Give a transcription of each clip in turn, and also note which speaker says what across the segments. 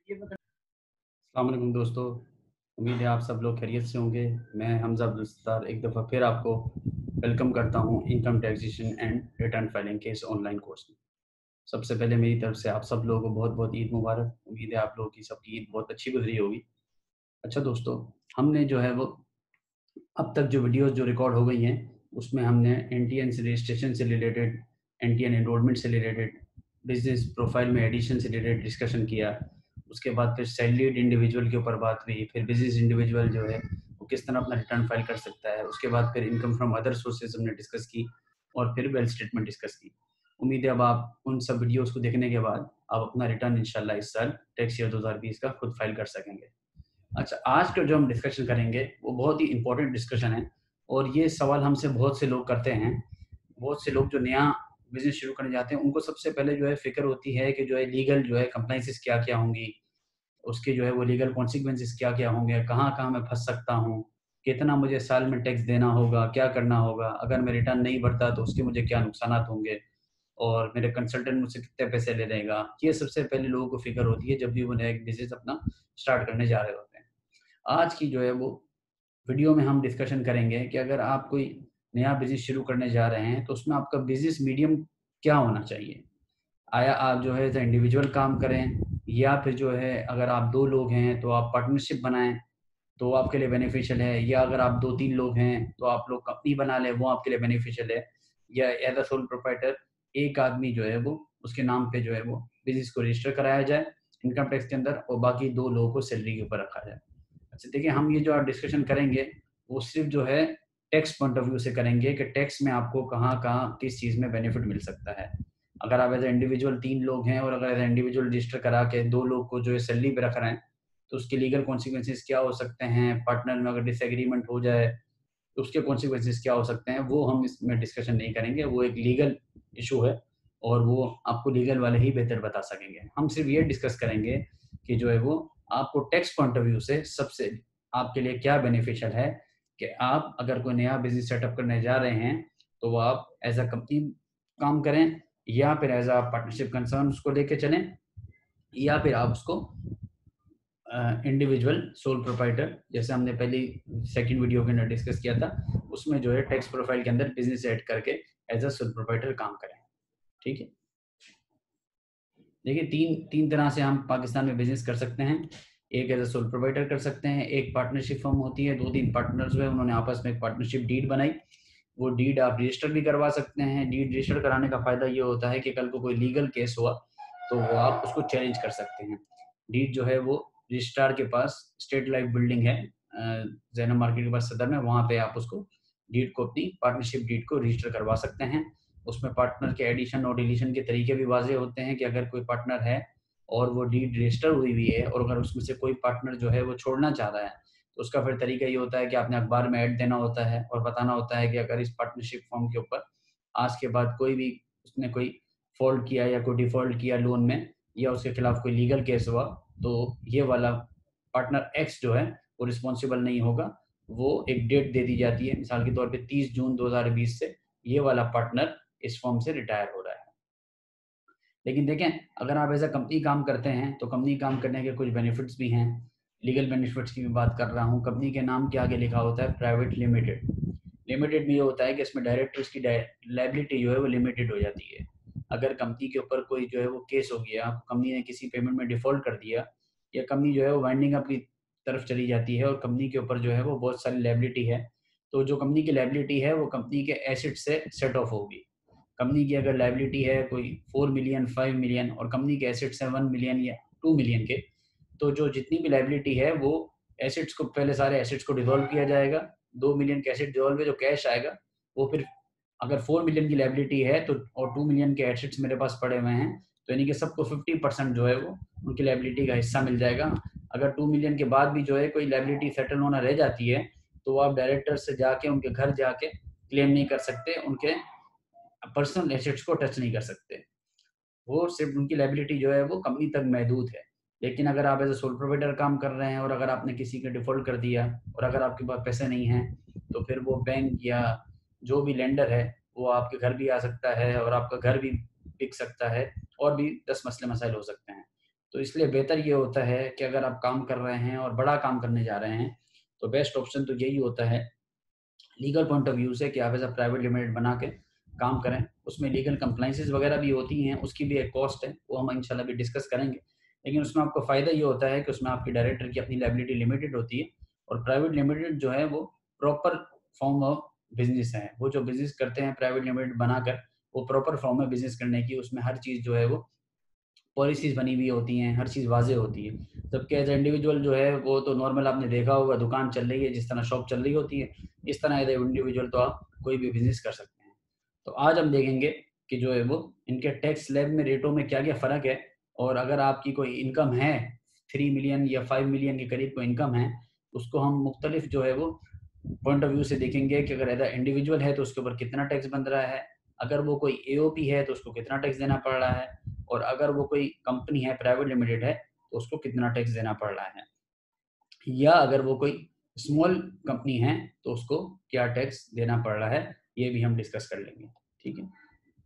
Speaker 1: अस्सलाम वालेकुम दोस्तों। उम्मीद है आप सब लोग खैरियत से होंगे। मैं हमज़ा अब्दुल सत्तार एक दफ़ा फिर आपको वेलकम करता हूँ income taxation and return filing के इस ऑनलाइन कोर्स में। सबसे पहले मेरी तरफ से आप सब लोगों को बहुत-बहुत ईद मुबारक। उम्मीद है आप लोगों की सबकी ईद बहुत अच्छी गुज़री होगी। अच्छा दोस्तों, हमने जो है वो अब तक जो वीडियोज़ जो रिकॉर्ड हो गई हैं, उसमें हमने एनटीएन से रजिस्ट्रेशन से रिलेटेड, एनटीएन एनरोलमेंट से रिलेटेड, बिज़नेस प्रोफाइल में एडिशन से रिलेटेड डिस्कशन किया। उसके बाद फिर सैलरीड इंडिविजुअल के ऊपर बात हुई, फिर बिज़नेस इंडिविजुअल जो है वो किस तरह अपना रिटर्न फाइल कर सकता है। उसके बाद फिर इनकम फ्रॉम अदर सोर्सेज़ हमने डिस्कस की और फिर वेल्थ स्टेटमेंट डिस्कस की। उम्मीद है अब आप उन सब वीडियोज़ को देखने के बाद आप अपना रिटर्न इंशाल्लाह इस साल टैक्स ईयर 2020 का खुद फाइल कर सकेंगे। अच्छा, आज का जो हम डिस्कशन करेंगे वो बहुत ही इम्पोर्टेंट डिस्कशन है और ये सवाल हमसे बहुत से लोग करते हैं। बहुत से लोग जो नया बिज़नेस शुरू करने जाते हैं, उनको सबसे पहले जो है फ़िक्र होती है कि जो है लीगल जो है कंप्लायंसेस क्या-क्या होंगी, उसके जो है वो लीगल कॉन्सिक्वेंसेस क्या-क्या होंगे, कहाँ-कहाँ मैं फँस सकता हूँ, कितना मुझे साल में टैक्स देना होगा, क्या करना होगा, अगर मैं रिटर्न नहीं भरता तो उसके मुझे क्या नुकसानात होंगे और मेरे कंसल्टेंट मुझसे कितने पैसे ले लेगा। ये सबसे पहले लोगों को फ़िक्र होती है जब भी वो नया एक बिज़नेस अपना स्टार्ट करने जा रहे होते हैं। आज की जो है वो वीडियो में हम डिस्कशन करेंगे कि अगर आप कोई नया बिज़नेस शुरू करने जा रहे हैं, तो उसमें आपका बिज़नेस मीडियम क्या होना चाहिए? आया आप जो है एज़ अ इंडिविजुअल काम करें या फिर जो है अगर आप 2 लोग हैं, तो आप पार्टनरशिप बनाएँ, तो आपके लिए बेनिफिशियल है या अगर आप 2-3 लोग हैं, तो आप लोग कंपनी बना लें, वो आपके लिए बेनिफिशियल है या एज़ अ सोल प्रोप्राइटर एक आदमी जो है वो उसके नाम पे जो है वो बिज़नेस को रजिस्टर कराया जाए इनकम टैक्स के अंदर और बाकी 2 लोगों को सैलरी के ऊपर रखा जाए। अच्छा देखिए, हम ये जो आज डिस्कशन करेंगे, वो सिर्फ़ जो है टैक्स पॉइंट ऑफ व्यू से करेंगे कि टैक्स में आपको कहाँ-कहाँ, किस चीज़ में बेनिफिट मिल सकता है। अगर आप एज़ अ इंडिविजुअल 3 लोग हैं और अगर एज़ अ इंडिविजुअल रजिस्टर करा के 2 लोग को जो है सैलरी पे रख रहे हैं, तो उसके लीगल कॉन्सिक्वेंसेज़ क्या हो सकते हैं? पार्टनर में अगर डिसएग्रीमेंट हो जाए, तो उसके कॉन्सिक्वेंसेज़ क्या हो सकते हैं? वो हम इसमें डिस्कशन नहीं करेंगे, वो एक लीगल इश्यू है और वो आपको लीगल वाले ही बेहतर बता सकेंगे। हम सिर्फ़ ये डिस्कस करेंगे कि जो है वो आपको टैक्स पॉइंट ऑफ व्यू से सबसे आपके लिए क्या बेनिफिशियल है कि आप अगर कोई नया बिज़नेस सेटअप करने जा रहे हैं, तो वो आप एज़ अ कंपनी काम करें या फिर एज़ अ पार्टनरशिप कंसर्न उसको लेके चलें या फिर आप उसको इंडिविजुअल सोल प्रोप्राइटर जैसे हमने पहली सेकंड वीडियो के अंदर डिस्कस किया था, उसमें जो है टैक्स प्रोफाइल के अंदर बिज़नेस ऐड करके एज़ अ सोल प्रोप्राइटर काम करें। ठीक है? देखिए 3 तरह से हम पाकिस्तान में बिज़नेस कर सकते हैं। एक एज़ अ सोल प्रोप्राइटर कर सकते हैं, एक पार्टनरशिप फर्म होती है, 2-3 पार्टनर्स हुए, उन्होंने आपस में एक पार्टनरशिप डीड बनाई। वो डीड आप रजिस्टर भी करवा सकते हैं। डीड रजिस्टर कराने का फ़ायदा ये होता है कि कल को कोई लीगल केस हुआ, तो वो आप उसको चैलेंज कर सकते हैं। डीड जो है वो रजिस्ट्रार के पास स्टेट लाइफ बिल्डिंग है ज़ैनब मार्केट के पास सदर में, वहाँ पे आप उसको डीड को अपनी पार्टनरशिप डीड को रजिस्टर करवा सकते हैं। उसमें पार्टनर के एडिशन और डिलीशन के तरीके भी वाज़ेह होते हैं कि अगर कोई पार्टनर है और वो डीड रजिस्टर हुई हुई है और अगर उसमें से कोई पार्टनर जो है वो छोड़ना चाह रहा है, तो उसका फिर तरीका ये होता है कि आपने अखबार में ऐड देना होता है और बताना होता है कि अगर इस पार्टनरशिप फॉर्म के ऊपर आज के बाद कोई भी उसने कोई फ़ॉल्ट किया या कोई डिफ़ॉल्ट किया लोन में या उसके खिलाफ कोई लीगल केस हुआ, तो ये वाला पार्टनर एक्स जो है वो रिस्पॉन्सिबल नहीं होगा। वो एक डेट दे दी जाती है, मिसाल के तौर पे 30 जून 2020 से ये वाला पार्टनर इस फर्म से रिटायर हो रहा है। लेकिन देखें, अगर आप एज़ अ कंपनी काम करते हैं, तो कंपनी काम करने के कुछ बेनिफिट्स भी हैं। लीगल बेनिफिट्स की भी बात कर रहा हूँ। कंपनी के नाम के आगे लिखा होता है प्राइवेट लिमिटेड। लिमिटेड में ये होता है कि इसमें डायरेक्टर्स की लायबिलिटी जो है वो लिमिटेड हो जाती है। अगर कंपनी के ऊपर कोई जो है वो केस हो गया, कंपनी ने किसी पेमेंट में डिफ़ॉल्ट कर दिया या कंपनी जो है वो वाइंडिंग अप की तरफ चली जाती है और कंपनी के ऊपर जो है वो बहुत सारी लायबिलिटी है, तो जो कंपनी की लायबिलिटी है वो कंपनी के एसेट से सेट ऑफ होगी। कंपनी की अगर लायबिलिटी है कोई 4 मिलियन, 5 मिलियन और कंपनी के एसेट्स हैं 1 मिलियन या 2 मिलियन के, तो जो जितनी भी लायबिलिटी है वो एसेट्स को पहले सारे एसेट्स को डिसॉल्व किया जाएगा। 2 मिलियन के एसेट डिसॉल्व है, जो कैश आएगा वो फिर अगर 4 मिलियन की लायबिलिटी है तो और 2 मिलियन के एसेट्स मेरे पास पड़े हुए हैं, तो यानी कि सबको 50% जो है वो उनकी लायबिलिटी का हिस्सा मिल जाएगा। अगर 2 मिलियन के बाद भी जो है कोई लायबिलिटी सेटल होना रह जाती है, तो आप डायरेक्टर से जाके उनके घर जाके क्लेम नहीं कर सकते, उनके पर्सनल एसेट्स को टच नहीं कर सकते। वो सिर्फ़ उनकी लायबिलिटी जो है वो कंपनी तक महदूद है। लेकिन अगर आप एज़ अ सोल प्रोप्राइटर काम कर रहे हैं और अगर आपने किसी के डिफ़ॉल्ट कर दिया और अगर आपके पास पैसे नहीं हैं, तो फिर वो बैंक या जो भी लेंडर है, वो आपके घर भी आ सकता है और आपका घर भी बिक सकता है और भी 10 मसले-मसाइल हो सकते हैं। तो इसलिए बेहतर ये होता है कि अगर आप काम कर रहे हैं और बड़ा काम करने जा रहे हैं तो बेस्ट ऑप्शन तो यही होता है लीगल पॉइंट ऑफ व्यू से कि आप एज अ प्राइवेट लिमिटेड बना के काम करें। उसमें लीगल कंप्लाइंसेस वगैरह भी होती हैं, उसकी भी एक कॉस्ट है, वो हम इंशाल्लाह भी डिस्कस करेंगे। लेकिन उसमें आपको फ़ायदा ये होता है कि उसमें आपकी डायरेक्टर की अपनी लायबिलिटी लिमिटेड होती है और प्राइवेट लिमिटेड जो है वो प्रॉपर फॉर्म ऑफ बिजनेस है। वो जो बिजनेस करते हैं प्राइवेट लिमिटेड बनाकर, वो प्रॉपर फॉर्म में बिजनेस करने की, उसमें हर चीज़ जो है वो पॉलिसीज़ बनी हुई होती हैं, हर चीज़ वाज़ेह होती है। जबकि एज़ इंडिविजुअल जो है वो तो नॉर्मल आपने देखा होगा, दुकान चल रही है, जिस तरह शॉप चल रही होती है, इस तरह एज़ इंडिविजुअल तो आप कोई भी बिज़नेस कर सकते हैं। तो आज हम देखेंगे कि जो है वो इनके टैक्स स्लैब में रेटों में क्या-क्या फ़र्क है, और अगर आपकी कोई इनकम है 3 मिलियन या 5 मिलियन के करीब कोई इनकम है, उसको हम मुख्तलिफ जो है वो पॉइंट ऑफ व्यू से देखेंगे कि अगर एज़ अ इंडिविजुअल है तो उसके ऊपर कितना टैक्स बन रहा है, अगर वो कोई एओपी है तो उसको कितना टैक्स देना पड़ रहा है, और अगर वो कोई कंपनी है, प्राइवेट लिमिटेड है, तो उसको कितना टैक्स देना पड़ रहा है, या अगर वो कोई स्मॉल कंपनी है तो उसको क्या टैक्स देना पड़ रहा है, ये भी हम डिस्कस कर लेंगे। ठीक है।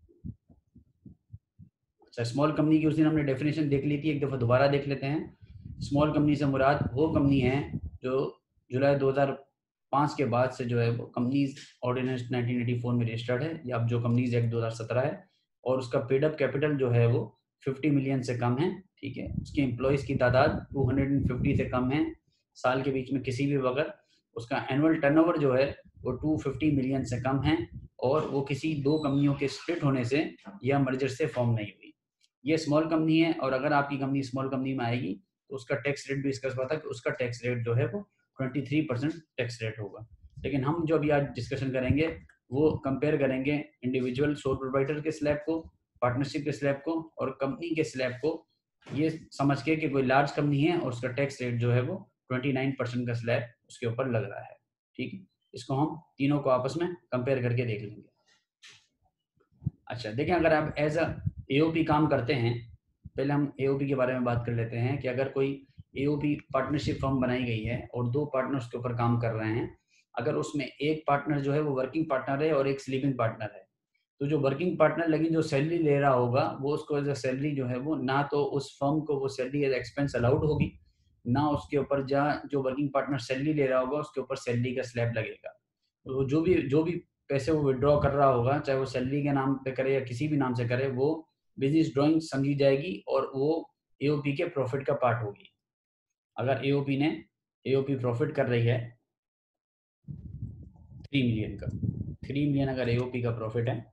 Speaker 1: अच्छा, स्मॉल कंपनी की उस दिन हमने डेफिनेशन देख ली थी, एक दफ़ा दोबारा देख लेते हैं। स्मॉल कंपनी से मुराद वो कंपनी है जो जुलाई 2005 के बाद से जो है वो कंपनीज ऑर्डिनेंस 1984 में रजिस्टर्ड है, या अब जो कंपनीज एक्ट 2017 है, और उसका पेड अप कैपिटल जो है वो 50 मिलियन से कम है। ठीक है। उसकी एम्प्लॉयज़ की तादाद 250 से कम है साल के बीच में किसी भी वक्त। उसका एनुअल टर्नओवर जो है वो 250 मिलियन से कम है, और वो किसी दो कंपनियों के स्प्लिट होने से या मर्जर से फॉर्म नहीं हुई। ये स्मॉल कंपनी है, और अगर आपकी कंपनी स्मॉल कंपनी में आएगी तो उसका टैक्स रेट भी इसका पता कि उसका टैक्स रेट जो है वो 23% टैक्स रेट होगा। लेकिन हम जो अभी आज डिस्कशन करेंगे वो कंपेयर करेंगे इंडिविजुअल सोल प्रोप्राइटर के स्लैब को, पार्टनरशिप के स्लैब को और कंपनी के स्लैब को, ये समझ के कि कोई लार्ज कंपनी है और उसका टैक्स रेट जो है वो 29% का स्लैब उसके ऊपर लग रहा है। ठीक है। इसको हम तीनों को आपस में कंपेयर करके देख लेंगे। अच्छा, देखें, अगर आप एज अ एओपी काम करते हैं, पहले हम एओपी के बारे में बात कर लेते हैं कि अगर कोई एओपी पार्टनरशिप फर्म बनाई गई है और दो पार्टनर्स के ऊपर काम कर रहे हैं, अगर उसमें एक पार्टनर जो है वो वर्किंग पार्टनर है और एक स्लीपिंग पार्टनर है, तो जो वर्किंग पार्टनर लेकिन जो सैलरी ले रहा होगा वो उसको एज अ सैलरी जो है वो ना तो उस फर्म को वो सैलरी एज एक्सपेंस अलाउड होगी, ना उसके ऊपर जहाँ जो वर्किंग पार्टनर सैलरी ले रहा होगा उसके ऊपर सैलरी का स्लैब लगेगा। तो जो भी पैसे वो विड्रॉ कर रहा होगा, चाहे वो सैलरी के नाम पे करे या किसी भी नाम से करे, वो बिजनेस ड्राइंग समझी जाएगी और वो एओपी के प्रॉफिट का पार्ट होगी। अगर एओपी प्रॉफिट कर रही है 3 मिलियन का, 3 मिलियन अगर एओपी का प्रॉफिट है,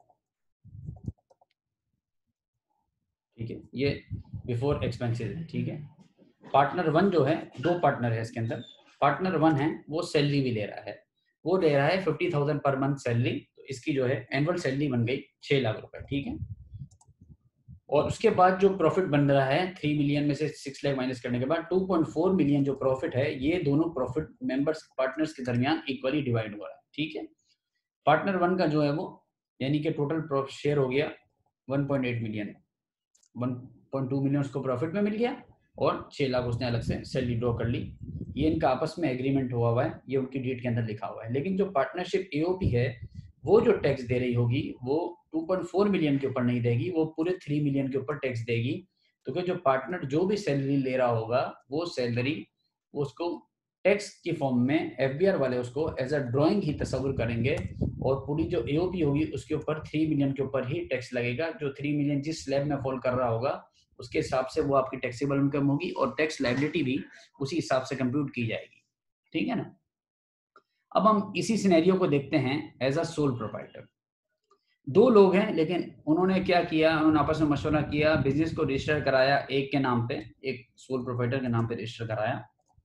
Speaker 1: ठीक है, ये बिफोर एक्सपेंसेस है। ठीक है। पार्टनर वन जो है, दो पार्टनर है इसके अंदर, पार्टनर वन है वो सैलरी भी ले रहा है, वो ले रहा है 50,000 पर मंथ सैलरी, तो इसकी जो है एनुअल सैलरी बन गई 6 लाख रुपए। ठीक है। और उसके बाद जो प्रॉफिट बन रहा है 3 मिलियन में से 6 लाख माइनस करने के बाद 2.4 मिलियन जो प्रॉफिट है, ये दोनों प्रॉफिट मेंबर्स पार्टनर्स के दरमियान इक्वली डिवाइड हो रहा है। ठीक है। पार्टनर वन का जो है वो यानी कि टोटल शेयर हो गया 1.8 मिलियन, 1.2 मिलियन उसको प्रॉफिट में मिल गया और 6 लाख उसने अलग से सैलरी ड्रॉ कर ली। ये इनका आपस में एग्रीमेंट हुआ है, ये उनकी डीड के अंदर लिखा हुआ है। लेकिन जो पार्टनरशिप एओपी है वो जो टैक्स दे रही होगी वो 2.4 मिलियन के ऊपर नहीं देगी, वो पूरे 3 मिलियन के ऊपर टैक्स देगी। तो जो पार्टनर जो भी सैलरी ले रहा होगा वो सैलरी उसको टैक्स की फॉर्म में एफबीआर वाले उसको एज अ ड्राइंग ही तस्वीर करेंगे, और पूरी जो एओपी होगी उसके ऊपर 3 मिलियन के ऊपर ही टैक्स लगेगा। जो 3 मिलियन जिस स्लैब में फॉल कर रहा होगा उसके हिसाब से वो आपकी टैक्सेबल इनकम होगी, और टैक्स लायबिलिटी भी उसी हिसाब से कंप्यूट की जाएगी। ठीक है ना। अब हम इसी सिनेरियो को देखते हैं एज अ सोल प्रोप्राइटर। दो लोग हैं, लेकिन उन्होंने क्या किया, उन्होंने आपस में मशवरा किया, बिजनेस को रजिस्टर कराया एक के नाम पे, एक सोल प्रोप्राइटर के नाम पे रजिस्टर कराया।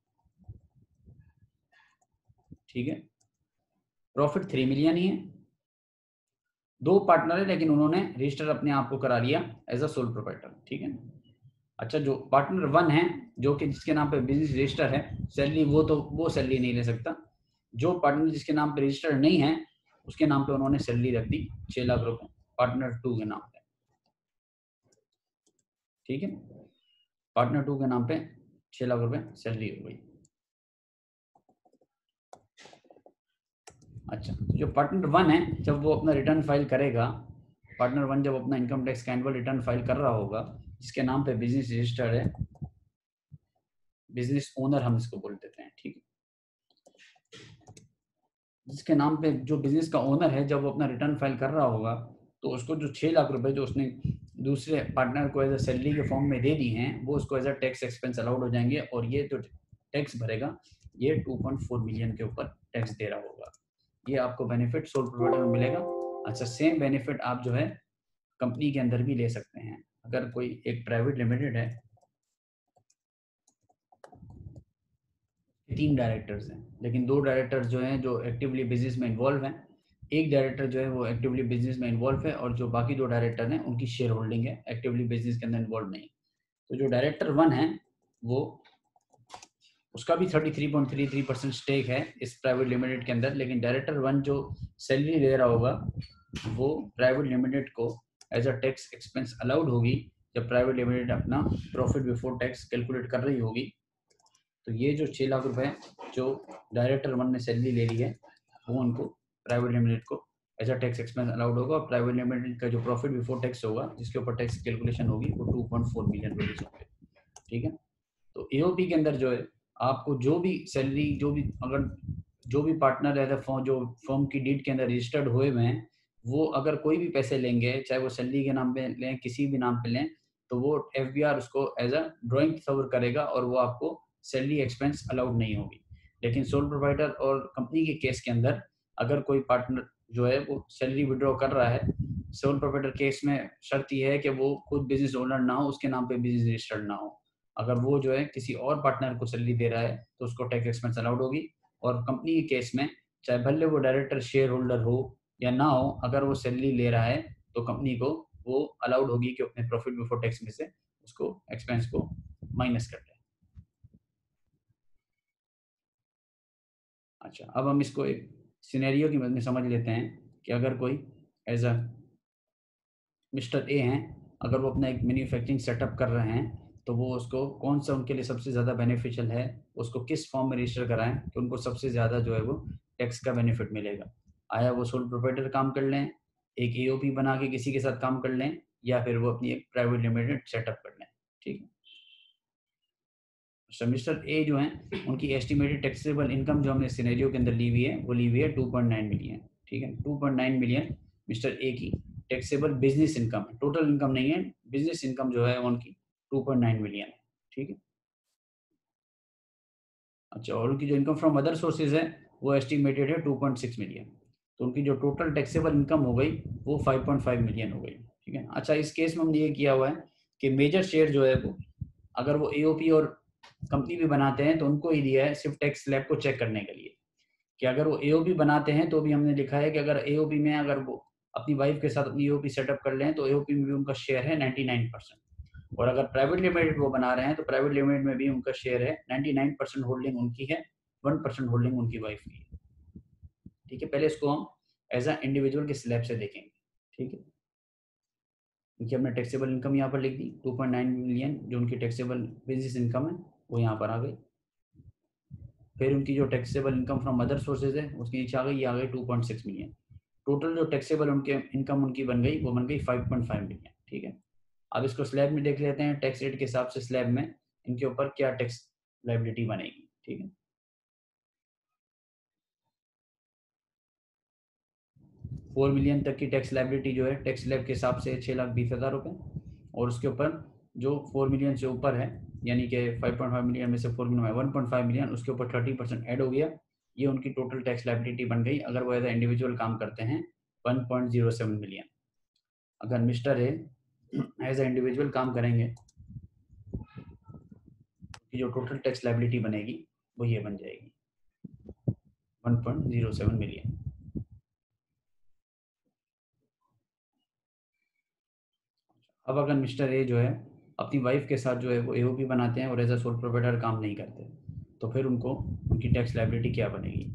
Speaker 1: ठीक है। प्रॉफिट 3 मिलियन ही है, दो पार्टनर है, लेकिन उन्होंने रजिस्टर अपने आप को करा लिया एज अ सोल प्रोप्राइटर। ठीक है। अच्छा, जो पार्टनर वन है जो कि जिसके नाम पे बिजनेस रजिस्टर है, सैलरी वो सैलरी नहीं ले सकता। जो पार्टनर जिसके नाम पे रजिस्टर नहीं है उसके नाम पे उन्होंने सैलरी रख दी 6 लाख रुपए पार्टनर टू के नाम पे। ठीक है। पार्टनर टू के नाम पे 6 लाख रुपए सैलरी हो गई। अच्छा, जो पार्टनर वन है जब वो अपना रिटर्न फाइल करेगा, पार्टनर वन जब अपना इनकम टैक्स का एनुअल रिटर्न फाइल कर रहा होगा जिसके नाम पे बिजनेस रजिस्टर्ड है, बिजनेस ओनर हम इसको बोल देते हैं, ठीक है। जिसके नाम पे जो बिजनेस का ओनर है, जब वो अपना रिटर्न फाइल कर रहा होगा तो उसको जो 6 लाख रुपए जो उसने दूसरे पार्टनर को एज अ सैलरी के फॉर्म में दे दी हैं, वो उसको as a tax expense allowed हो जाएंगे, और ये जो टैक्स भरेगा ये 2.4 मिलियन के ऊपर टैक्स दे रहा होगा। ये आपको बेनिफिट सोल प्रोवाइडर में मिलेगा। अच्छा, सेम बेनिफिट आप जो है कंपनी के अंदर भी ले सकते हैं। अगर कोई एक प्राइवेट लिमिटेड है, 3 डायरेक्टर्स हैं, लेकिन 2 डायरेक्टर्स जो हैं जो एक्टिवली बिजनेस में इन्वॉल्व हैं, एक डायरेक्टर जो है वो एक्टिवली बिजनेस में इन्वॉल्व है, और जो बाकी 2 डायरेक्टर हैं उनकी शेयर होल्डिंग है, एक्टिवली बिजनेस के अंदर इन्वॉल्व नहीं। तो जो डायरेक्टर 1 है वो उसका भी 33.33% स्टेक है इस प्राइवेट लिमिटेड के अंदर, लेकिन डायरेक्टर 1 जो सैलरी ले रहा होगा वो प्राइवेट लिमिटेड को as a tax expense allowed होगी जब प्राइवेट लिमिटेड अपना प्रॉफिट बिफोर टैक्स कैलकुलेट कर रही होगी। तो ये जो 6 लाख रुपए जो डायरेक्टर 1 ने सैलरी ले ली है, वो उनको प्राइवेट लिमिटेड को as a tax expense allowed होगा, और प्राइवेट लिमिटेड का जो प्रॉफिट बिफोर टैक्स होगा जिसके ऊपर टैक्स कैलकुलेशन होगी वो 2.4 मिलियन रुपीज होंगे, ठीक है। तो एओपी के अंदर जो है आपको जो भी सैलरी, जो भी पार्टनर है फॉर्म जो फॉर्म की डीड के अंदर रजिस्टर्ड हुए हुए हैं, वो अगर कोई भी पैसे लेंगे, चाहे वो सैलरी के नाम पे लें, किसी भी नाम पे लें, तो वो एफबीआर उसको एज अ ड्राइंग तस्वर करेगा और वो आपको सैलरी एक्सपेंस अलाउड नहीं होगी। लेकिन सोल प्रोवाइडर और कंपनी के केस के अंदर अगर कोई पार्टनर जो है वो सैलरी विड्रॉ कर रहा है, सोल प्रोवाइडर केस में शर्त यह है कि वो खुद बिजनेस ओनर ना हो, उसके नाम पे बिजनेस रजिस्टर्ड ना हो। अगर वो जो है किसी और पार्टनर को सैलरी दे रहा है तो उसको टैक्स एक्सपेंस अलाउड होगी। और कंपनी के केस में चाहे भले वो डायरेक्टर शेयर होल्डर हो या ना हो, अगर वो सैलरी ले रहा है तो कंपनी को वो अलाउड होगी कि अपने प्रॉफिट बिफोर टैक्स में से उसको एक्सपेंस को माइनस कर ले। अच्छा, अब हम इसको एक सिनेरियो की मदद में समझ लेते हैं कि अगर कोई एज अ मिस्टर ए हैं, अगर वो अपना एक मैन्युफैक्चरिंग सेटअप कर रहे हैं, तो वो उसको कौन सा उनके लिए सबसे ज़्यादा बेनिफिशियल है, उसको किस फॉर्म में रजिस्टर कराएं कि उनको सबसे ज़्यादा जो है वो टैक्स का बेनिफिट मिलेगा। आया वो सोल प्रोप्राइटर काम कर लें, एक एओपी बना के किसी के साथ काम कर लें, या फिर वो अपनी एक प्राइवेट लिमिटेड सेटअप कर लें, ठीक है। मिस्टर ए जो हैं उनकी एस्टिमेटेड टैक्सेबल इनकम जो हमने सिनेरियो के अंदर ली हुई है वो ली हुई है 2.9 मिलियन, ठीक है। 2.9 मिलियन मिस्टर ए की टैक्सेबल बिजनेस इनकम है, टोटल इनकम नहीं है, बिजनेस इनकम जो है उनकी 2.9 मिलियन है, ठीक है। अच्छा, और उनकी जो इनकम फ्रॉम अदर सोर्सेज है वो एस्टिमेटेड है 2.6 मिलियन। तो उनकी जो टोटल टैक्सेबल इनकम हो गई वो 5.5 मिलियन हो गई, ठीक है। अच्छा, इस केस में हमने ये किया हुआ है कि मेजर शेयर जो है वो अगर वो एओपी और कंपनी भी बनाते हैं तो उनको ही दिया है सिर्फ टैक्स स्लैब को चेक करने के लिए, कि अगर वो एओपी बनाते हैं तो भी हमने लिखा है कि अगर एओपी में अगर वो अपनी वाइफ के साथ अपनी एओपी सेटअप कर लें तो एओपी में भी उनका शेयर है 99%, और अगर प्राइवेट लिमिटेड वो बना रहे हैं तो प्राइवेट लिमिटेड में भी उनका शेयर है 99% होल्डिंग उनकी है, 1% होल्डिंग उनकी वाइफ की है, ठीक है। पहले इसको हम एज अ इंडिविजुअल के स्लैब से देखेंगे, ठीक है। क्योंकि हमने टैक्सेबल इनकम यहाँ पर लिख दी 2.9 मिलियन, जो उनकी टैक्सेबल बिजनेस इनकम है वो यहाँ पर आ गई। फिर उनकी जो taxable income from other sources है उसके नीचे आ गई, ये आ गई 2.6 मिलियन। टोटल जो टैक्सेबल उनके इनकम उनकी बन गई वो बन गई 5.5 मिलियन, ठीक है। अब इसको स्लैब में देख लेते हैं, टैक्स रेट के हिसाब से स्लैब में इनके ऊपर क्या टैक्स लाइबिलिटी बनेगी, ठीक है। 4 मिलियन तक की टैक्स लाइबिलिटी जो है टैक्स स्लैब के हिसाब से 6,20,000 रुपये, और उसके ऊपर जो 4 मिलियन से ऊपर है, यानी कि 5.5 मिलियन में से 4 मिलियन 1.5 मिलियन, उसके ऊपर 30% ऐड हो गया, ये उनकी टोटल टैक्स लाइबिलिटी बन गई अगर वो एज ए इंडिविजुअल काम करते हैं 1.07 मिलियन। अगर mister A as a individual काम करेंगे तो जो टोटल टैक्स लाइबिलिटी बनेगी वो ये बन जाएगी 1.07 मिलियन। अब अगर मिस्टर ए जो है अपनी वाइफ के साथ जो है वो एओपी बनाते हैं और एज अ सोल प्रोप्राइटर काम नहीं करते, तो फिर उनको उनकी टैक्स लाइबिलिटी क्या बनेगी।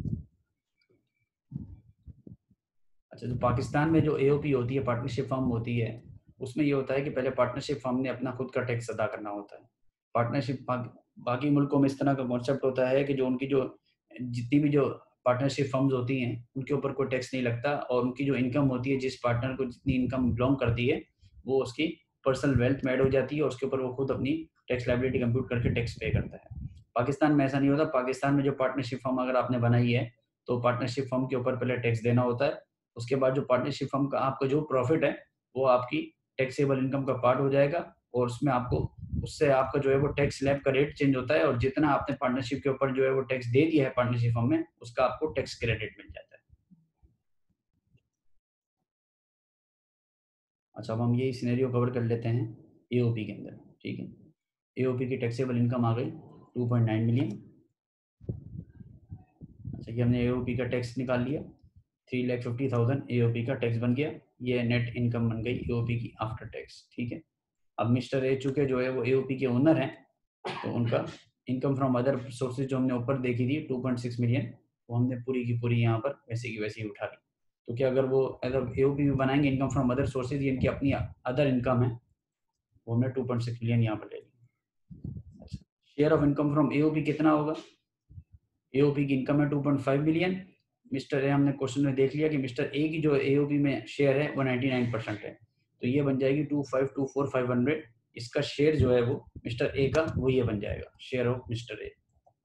Speaker 1: अच्छा, तो पाकिस्तान में जो एओपी होती है, पार्टनरशिप फर्म होती है, उसमें ये होता है कि पहले पार्टनरशिप फर्म ने अपना खुद का टैक्स अदा करना होता है। पार्टनरशिप बाकी मुल्कों में इस तरह का कॉन्सेप्ट होता है कि जो उनकी जो जितनी भी जो पार्टनरशिप फर्म्स होती हैं उनके ऊपर कोई टैक्स नहीं लगता, और उनकी जो इनकम होती है, जिस पार्टनर को जितनी इनकम बिलोंग करती है, वो उसकी पर्सनल वेल्थ में ऐड हो जाती है और उसके ऊपर वो खुद अपनी टैक्स लाइबिलिटी कंप्यूट करके टैक्स पे करता है। पाकिस्तान में ऐसा नहीं होता। पाकिस्तान में जो पार्टनरशिप फर्म अगर आपने बनाई है तो पार्टनरशिप फर्म के ऊपर पहले टैक्स देना होता है, उसके बाद जो पार्टनरशिप फर्म का आपका जो प्रॉफिट है वो आपकी टैक्सेबल इनकम का पार्ट हो जाएगा, और उसमें आपको उससे आपका जो है वो टैक्स स्लैब का रेट चेंज होता है, और जितना आपने पार्टनरशिप के ऊपर जो है वो टैक्स दे दिया है पार्टनरशिप फर्म में, उसका आपको टैक्स क्रेडिट मिल जाता है। अच्छा, अब हम ये सिनेरियो कवर कर लेते हैं एओपी के अंदर, ठीक है। एओपी की टैक्सेबल इनकम आ गई 2.9 मिलियन। अच्छा, ये हमने एओपी का टैक्स निकाल लिया, 3,50,000 एओपी का टैक्स बन गया। ये नेट इनकम बन गई एओपी की आफ्टर टैक्स, ठीक है। अब मिस्टर ए चूके जो है वो एओपी के ओनर हैं, तो उनका इनकम फ्रॉम अदर सोर्सेज जो हमने ऊपर देखी थी 2.6 मिलियन, वो हमने पूरी की पूरी यहाँ पर वैसे की वैसे ही उठा ली। तो क्या अगर वो एज एओपी भी बनाएंगे इनकम फ्रॉम अदर सोर्सेज, इनकी अपनी अदर इनकम है, वो हमने 2.6 मिलियन यहाँ पर ले ली। अच्छा, share of income from AOP कितना होगा? एओपी की इनकम है 2.5 मिलियन। मिस्टर ए हमने क्वेश्चन में देख लिया कि मिस्टर ए की जो एओपी में शेयर है वो 99% है, तो ये बन जाएगी 2,524,500। इसका शेयर जो है वो मिस्टर ए का वो ये बन जाएगा share of mister A.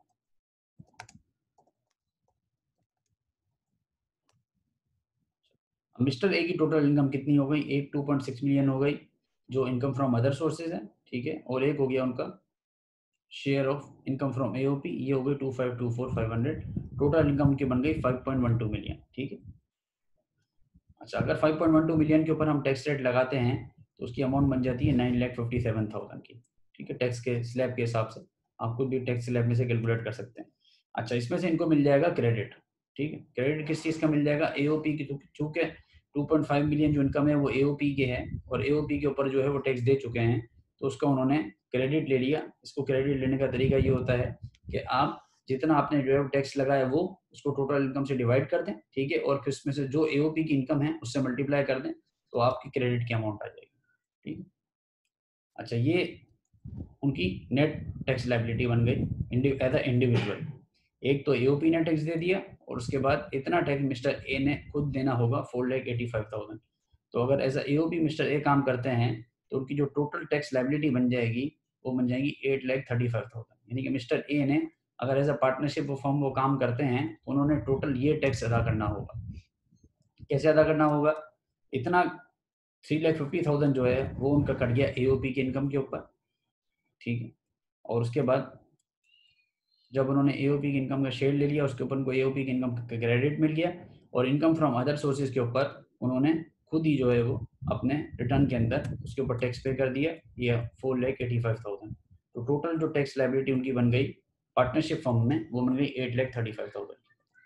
Speaker 1: Mister A की टोटल इनकम कितनी हो गई? एक 2.6 मिलियन हो गई जो इनकम फ्रॉम अदर सोर्सेज है, ठीक है, और एक हो गया उनका share of income from AOP, ये हो गई 2,524,500। टोटल इनकम उनकी बन गई 5.12 मिलियन, ठीक है। अच्छा, अगर 5.12 मिलियन के ऊपर हम टैक्स रेट लगाते हैं तो उसकी अमाउंट बन जाती है 9,57,000 की, ठीक है, टैक्स के स्लैब के हिसाब से। आपको भी टैक्स स्लैब में से कैलकुलेट कर सकते हैं। अच्छा, इसमें से इनको मिल जाएगा क्रेडिट, ठीक है। क्रेडिट किस चीज़ का मिल जाएगा? एओपी की, चूंकि 2.5 मिलियन जो इनकम है वो एओपी के है, और एओपी के ऊपर जो है वो टैक्स दे चुके हैं, तो उसका उन्होंने क्रेडिट ले लिया। इसको क्रेडिट लेने का तरीका ये होता है कि आप जितना आपने जो है टैक्स लगाया वो उसको टोटल इनकम से डिवाइड कर दें, ठीक है, और फिर उसमें से जो एओपी की इनकम है उससे मल्टीप्लाई कर दें, तो आपकी क्रेडिट की अमाउंट आ जाएगी, ठीक है। अच्छा, ये उनकी नेट टैक्स लायबिलिटी बन गई एज अ इंडिविजुअल। एक तो एओपी ने टैक्स दे दिया, और उसके बाद इतना टैक्स मिस्टर ए ने खुद देना होगा 4,85,000। तो अगर as a AOP mister A काम करते हैं तो उनकी जो टोटल टैक्स लायबिलिटी बन जाएगी वो बन जाएगी 8,35,000। यानी कि मिस्टर ए ने अगर एज अ पार्टनरशिप फॉर्म वो काम करते हैं तो उन्होंने टोटल ये टैक्स अदा करना होगा। कैसे अदा करना होगा? इतना 3,50,000 जो है वो उनका कट गया एओपी की इनकम के ऊपर, ठीक है, और उसके बाद जब उन्होंने एओपी की इनकम का शेयर ले लिया उसके ऊपर उनको एओपी की इनकम का क्रेडिट मिल गया, और इनकम फ्रॉम अदर सोर्सेज के ऊपर उन्होंने खुद ही जो है वो अपने रिटर्न के अंदर उसके ऊपर टैक्स पे कर दिया, ये 4,85,000। तो टोटल जो टैक्स लायबिलिटी उनकी बन गई पार्टनरशिप फर्म में वो बन गई 8,35,000।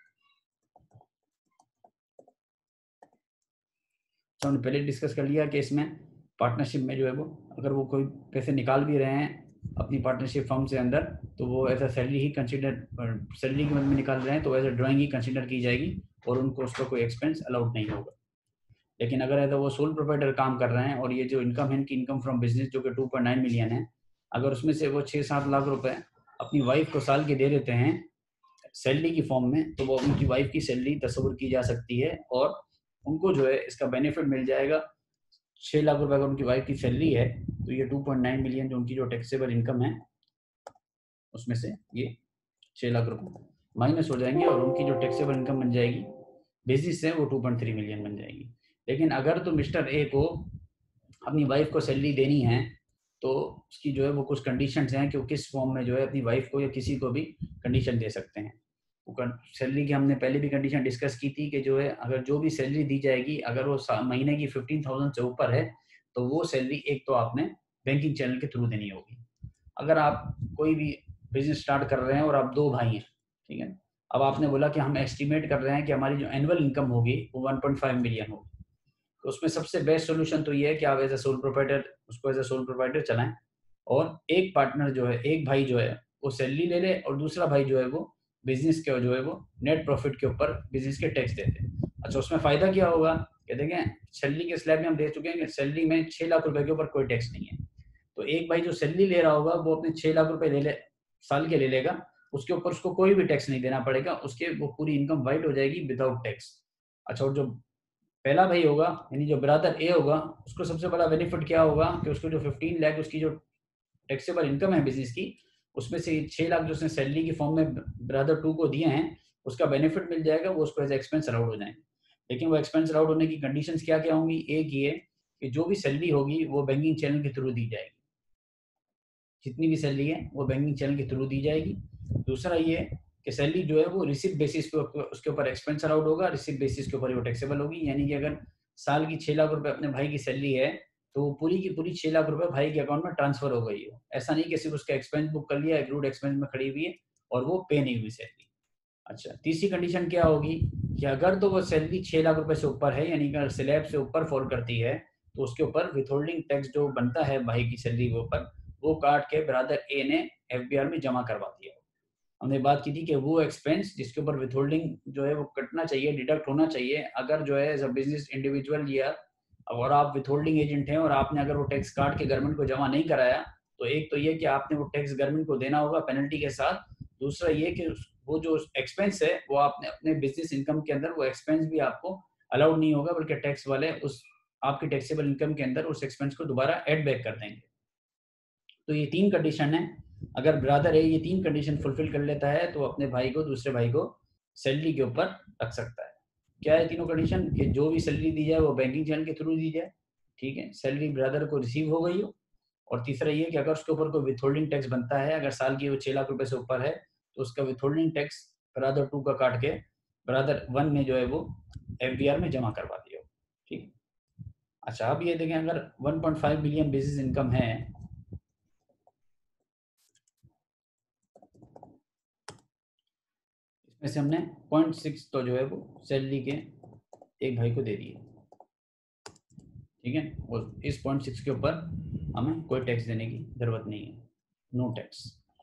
Speaker 1: तो हमने पहले डिस्कस कर लिया कि इसमें पार्टनरशिप में जो है वो अगर वो कोई पैसे निकाल भी रहे हैं अपनी पार्टनरशिप फर्म से अंदर, तो वो एज अ सैलरी ही कंसिडर, सैलरी के मद में निकाल रहे हैं तो एज अ ड्राइंग ही कंसिडर की जाएगी, और उनको उसका कोई एक्सपेंस अलाउड नहीं होगा। लेकिन अगर एज अ वो सोल प्रोप्राइटर काम कर रहे हैं और ये जो इनकम है इनकी इनकम फ्रॉम बिजनेस जो कि 2.9 मिलियन है, अगर उसमें से वो 6-7 लाख रुपए अपनी वाइफ को साल के दे देते हैं सैलरी की फॉर्म में, तो वो उनकी वाइफ की सैलरी तस्वुर की जा सकती है, और उनको जो है इसका बेनिफिट मिल जाएगा। 6 लाख रुपए अगर उनकी वाइफ की सैलरी है तो ये 2.9 मिलियन जो उनकी जो टैक्सेबल इनकम है उसमें से ये 6 लाख रुपए माइनस हो जाएंगे, और उनकी जो टैक्सेबल इनकम बन जाएगी बेसिस से वो 2.3 मिलियन बन जाएगी। लेकिन अगर तो मिस्टर ए को अपनी वाइफ को सैलरी देनी है तो उसकी जो है वो कुछ कंडीशंस हैं कि वो किस फॉर्म में जो है अपनी वाइफ को या किसी को भी कंडीशन दे सकते हैं। सैलरी की हमने पहले भी कंडीशन डिस्कस की थी कि जो है अगर जो भी सैलरी दी जाएगी अगर वो महीने की 15,000 से ऊपर है तो वो सैलरी एक तो आपने बैंकिंग चैनल के थ्रू देनी होगी। अगर आप कोई भी बिजनेस स्टार्ट कर रहे हैं और आप 2 भाई हैं, ठीक है, अब आपने बोला कि हम एस्टिमेट कर रहे हैं कि हमारी जो एनुअल इनकम होगी वो 1.5 मिलियन होगी, तो उसमें सबसे बेस्ट सोल्यूशन तो ये है कि आप एज ए सोल प्रोप्राइटर उसको एज ए सोल प्रोप्राइटर चलाएं, और एक पार्टनर जो है एक भाई जो है वो सैलरी ले ले, और दूसरा भाई जो है वो बिजनेस के जो है वो नेट प्रॉफिट के ऊपर बिजनेस के टैक्स देते हैं। अच्छा, उसमें फायदा क्या होगा कि देखें सैलरी के स्लैब में हम देख चुके हैं कि सैलरी में 6 लाख रुपए के ऊपर कोई टैक्स नहीं है, तो एक भाई जो सैलरी ले रहा होगा वो अपने 6 लाख रुपए ले ले साल के ले लेगा, उसके ऊपर उसको कोई भी टैक्स नहीं देना पड़ेगा, उसके वो पूरी इनकम वाइट हो जाएगी विदाउट टैक्स। अच्छा, और जो पहला भाई होगा यानी जो ब्रदर ए होगा उसको सबसे बड़ा बेनिफिट क्या होगा कि उसको जो 15 लाख उसकी जो टैक्सेबल इनकम है बिजनेस की उसमें से 6 लाख जो उसने सैलरी की फॉर्म में ब्रदर 2 को दिए हैं, उसका बेनिफिट मिल जाएगा, वो उसको एज एक्सपेंस अलाउड हो जाएंगे। लेकिन वो एक्सपेंस अलाउड होने की कंडीशंस क्या क्या होंगी? एक ये कि जो भी सैलरी होगी वो बैंकिंग चैनल के थ्रू दी जाएगी, जितनी भी सैलरी है वो बैंकिंग चैनल के थ्रू दी जाएगी। दूसरा ये कि सैलरी जो है वो रिसिप्ट बेसिस पे उसके ऊपर एक्सपेंस अलाउड होगा, रिसिप्ट बेसिस के ऊपर वो टैक्सेबल होगी। यानी कि अगर साल की 6 लाख रुपए अपने भाई की सैलरी है तो पूरी की पूरी 6 लाख रुपए भाई के अकाउंट में ट्रांसफर हो गई हो। ऐसा नहीं कि सिर्फ उसका एक्सपेंस बुक कर लिया, एक्रूड एक्सपेंस में खड़ी हुई है और वो पे नहीं हुई सैलरी। अच्छा, तीसरी कंडीशन क्या होगी कि अगर तो वो सैलरी 6 लाख रुपए से ऊपर है, यानी कि स्लैब से ऊपर फॉल करती है, तो उसके ऊपर विथहोल्डिंग टैक्स जो बनता है भाई की सैलरी के ऊपर, वो काट के ब्रदर ए ने एफबीआर में जमा करवा दिया। हमने बात की थी कि वो एक्सपेंस जिसके ऊपर विथहोल्डिंग जो है वो कटना चाहिए, डिडक्ट होना चाहिए, अगर जो है एज अ बिजनेस इंडिविजुअल या अगर आप विथहोल्डिंग एजेंट हैं और आपने अगर वो टैक्स काट के गवर्नमेंट को जमा नहीं कराया, तो एक तो ये कि आपने वो टैक्स गवर्नमेंट को देना होगा पेनल्टी के साथ। दूसरा ये कि वो जो एक्सपेंस है वो आपने अपने बिजनेस इनकम के अंदर वो एक्सपेंस भी आपको अलाउड नहीं होगा, बल्कि टैक्स वाले उस आपकी टैक्सेबल इनकम के अंदर उस एक्सपेंस को दोबारा एड बैक कर देंगे। तो ये 3 कंडीशन है। अगर ब्रदर है ये 3 कंडीशन फुलफिल कर लेता है तो अपने भाई को, दूसरे भाई को सैलरी के ऊपर रख सकता है। क्या है तीनों कंडीशन? कि जो भी सैलरी दी जाए वो बैंकिंग चैनल के थ्रू दी जाए, ठीक है, सैलरी ब्रदर को रिसीव हो गई हो। और तीसरा ये कि अगर उसके ऊपर कोई विथहोल्डिंग टैक्स बनता है, अगर साल की वो 6 लाख रुपए से ऊपर है, तो उसका विथहोल्डिंग टैक्स ब्रदर 2 का काट के ब्रदर 1 में जो है वो एफबीआर में जमा करवा दिया। ठीक। अच्छा, अब ये देखें, अगर 1.5 मिलियन बिजनेस इनकम है, इसमें से हमने 0.6 तो जो है वो सैलरी के एक भाई को दे दिए, ठीक है, और इस 0.6 के ऊपर हमें कोई टैक्स देने की जरूरत नहीं है, नो टैक्स।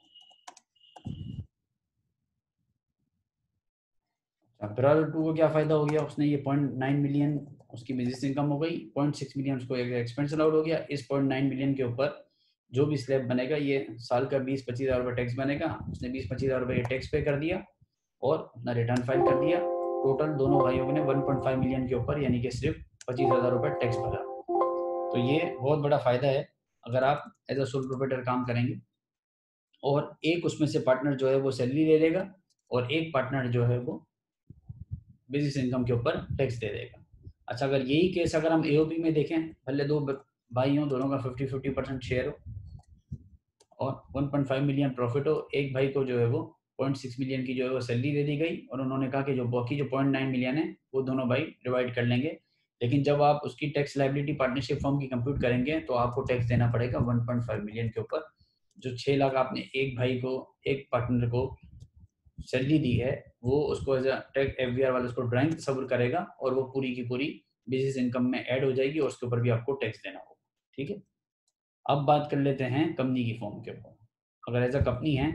Speaker 1: ब्रदर 2 को क्या फायदा हो गया? उसने ये 0.9 मिलियन उसकी बिजनेस इनकम हो गई, 0.6 मिलियन उसको एक्सपेंस अलाउड हो गया। इस 0.9 मिलियन के ऊपर जो भी स्लैब बनेगा ये साल का 20-25 हज़ार रुपये टैक्स बनेगा। उसने 20-25 हज़ार रुपये टैक्स पे कर दिया और अपना रिटर्न फाइल कर दिया। टोटल दोनों भाइयों ने 1.5 मिलियन के ऊपर यानी कि सिर्फ 25,000 रुपये टैक्स भरा। तो ये बहुत बड़ा फायदा है अगर आप एज अ सोल प्रोप्राइटर काम करेंगे। और एक उसमें से पार्टनर जो है वो सैलरी ले लेगा और एक पार्टनर जो है वो बिजनेस इनकम के ऊपर टैक्स दे देगा। अच्छा, अगर यही केस अगर हम एओपी में देखें, भले दो भाई हों, दोनों का 50-50% शेयर हो और 1.5 मिलियन प्रॉफिट हो, एक भाई को जो है वो 0.6 मिलियन की जो है वो सैलरी दे दी गई और उन्होंने कहा कि जो बाकी जो 0.9 मिलियन है वो दोनों भाई डिवाइड कर लेंगे। लेकिन जब आप उसकी टैक्स लाइबिलिटी पार्टनरशिप फॉर्म की कंप्यूट करेंगे तो आपको टैक्स देना पड़ेगा 1.5 मिलियन के ऊपर। जो 6 लाख आपने एक भाई को, एक पार्टनर को सैलरी दी है, वो उसको एज अ टैक्स एफबीआर वाला उसको ड्राइंग तस्वीर करेगा और वो पूरी की पूरी बिजनेस इनकम में ऐड हो जाएगी और उसके ऊपर भी आपको टैक्स देना होगा। ठीक है, अब बात कर लेते हैं कंपनी की फॉर्म के ऊपर। अगर एज अ कंपनी है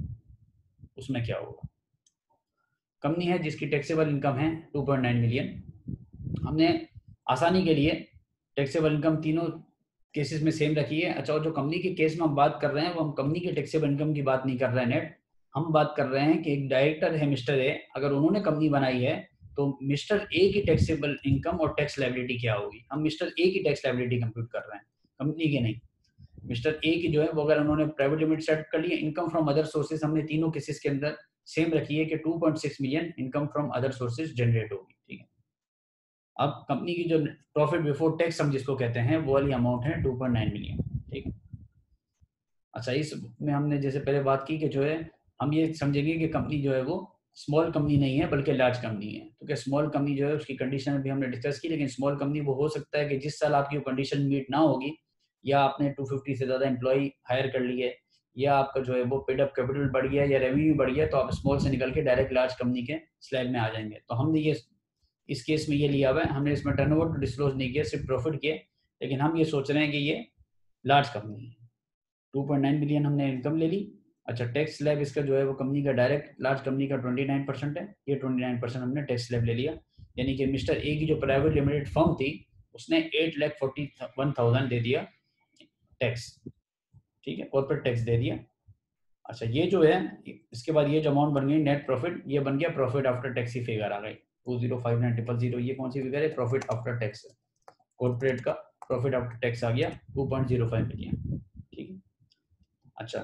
Speaker 1: उसमें क्या होगा? कंपनी है जिसकी टैक्सेबल इनकम है 2.9 मिलियन। हमने आसानी के लिए टैक्सेबल इनकम तीनों केसेस में सेम रखी है। अच्छा, और जो कंपनी के केस में हम बात कर रहे हैं वो हम कंपनी के टैक्सेबल इनकम की बात नहीं कर रहे हैं नेट, हम बात कर रहे हैं कि एक डायरेक्टर है मिस्टर ए, अगर उन्होंने कंपनी बनाई है तो मिस्टर ए की टैक्सेबल इनकम और टैक्स लायबिलिटी क्या होगी? हम मिस्टर ए की टैक्स लायबिलिटी कंप्यूट कर रहे हैं, कंपनी की नहीं। मिस्टर ए की जो है वो अगर उन्होंने प्राइवेट लिमिटेड सेट कर लिया, इनकम फ्रॉम अदर सोर्सेज हमने तीनों केसेस के अंदर सेम रखी है कि 2.6 million income from other sources generate होगी। ठीक है, अब कंपनी की जो प्रॉफिट बिफोर टैक्स हम जिसको कहते हैं वो वाली अमाउंट है 2.9 मिलियन। ठीक है, अच्छा, इसमें हमने जैसे पहले बात की कि जो है हम ये समझेंगे कि कंपनी जो है वो स्मॉल कंपनी नहीं है बल्कि लार्ज कंपनी है। तो क्या स्मॉल कंपनी जो है उसकी कंडीशन भी हमने डिस्कस की, लेकिन स्मॉल कंपनी वो हो सकता है कि जिस साल आपकी कंडीशन मीट ना होगी, या आपने 250 से ज़्यादा एम्प्लॉय हायर कर लिए, या आपका जो है वो पेड अप कैपिटल बढ़ गया या रेवेन्यू बढ़ गया, तो आप स्मॉल से निकल के डायरेक्ट लार्ज कंपनी के स्लैब में आ जाएंगे। तो हमने ये इस केस में ये लिया हुआ है, हमने इसमें टर्नओवर तो डिस्क्लोज नहीं किया, सिर्फ प्रॉफिट किए, लेकिन हम ये सोच रहे हैं कि ये लार्ज कंपनी है। 2.9 मिलियन हमने इनकम ले ली। अच्छा, टैक्स स्लैब इसका जो है वो कंपनी का डायरेक्ट लार्ज कंपनी का 29% है, ये 29% हमने टैक्स स्लैब ले लिया। यानी कि मिस्टर ए की जो प्राइवेट लिमिटेड फर्म थी उसने 8,41,000 दे दिया टैक्स। ठीक है, कॉर्पोरेट टैक्स दे दिया। अच्छा, ये जो है इसके बाद ये जो अमाउंट बन गई नेट प्रॉफिट, ये बन गया प्रॉफिट आफ्टर टैक्स की फिगर आ गई 205,900। ये कौन सी फिगर है? प्रॉफिट आफ्टर टैक्स, कॉर्पोरेट का प्रॉफिट आफ्टर टैक्स आ गया 2.05 मिलियन। ठीक है, अच्छा,